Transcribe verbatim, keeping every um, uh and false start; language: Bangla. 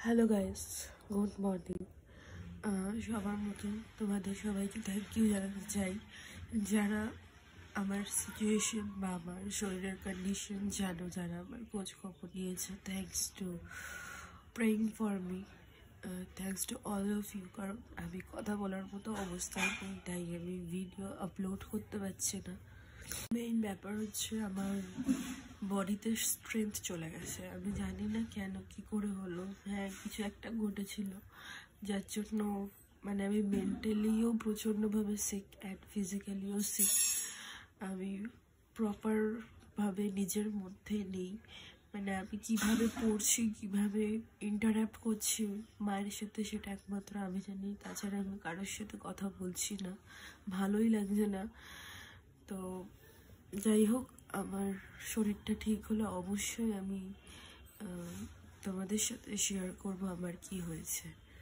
Hello guys, good morning. সবার মতো তোমাদের সবাইকে থ্যাংক ইউ জানাতে চাই যারা আমার সিচুয়েশন বা আমার শরীরের কন্ডিশন জানো, যারা আমার খোঁজ খবর নিয়েছে। Thanks to praying for me, thanks to all of you. কারণ আমি কথা বলার মতো অবস্থায় নেই, তাই আমি ভিডিও আপলোড করতে পারছি না। মেইন ব্যাপার হচ্ছে আমার বডিতে স্ট্রেংথ চলে গেছে। আমি জানি না কেন, কি করে হলো। হ্যাঁ, কিছু একটা ঘটেছিল যার জন্য মানে আমি মেন্টালিও প্রচণ্ডভাবে সিক অ্যান্ড ফিজিক্যালিও সিক। আমি প্রপারভাবে নিজের মধ্যে নেই। মানে আমি কিভাবে পড়ছি, কিভাবে ইন্টারাক্ট করছি মায়ের সাথে, সেটা একমাত্র আমি জানি। তাছাড়া আমি কারোর সাথে কথা বলছি না, ভালোই লাগছে না। তো যাই হোক, আমার শরীরটা ঠিক হলে অবশ্যই আমি তোমাদের সাথে শেয়ার করব আমার কি হয়েছে।